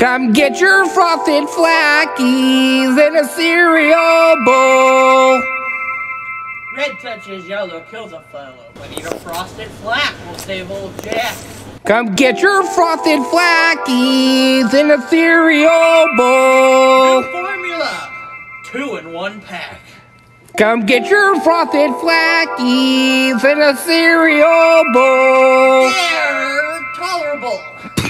Come get your frosted Flakies in a cereal bowl. Red touches yellow, kills a fellow. But eat a frosted flack will save old Jack. Come get your frosted Flakies in a cereal bowl. New formula, 2 in 1 pack. Come get your frosted Flakies in a cereal bowl. They're tolerable.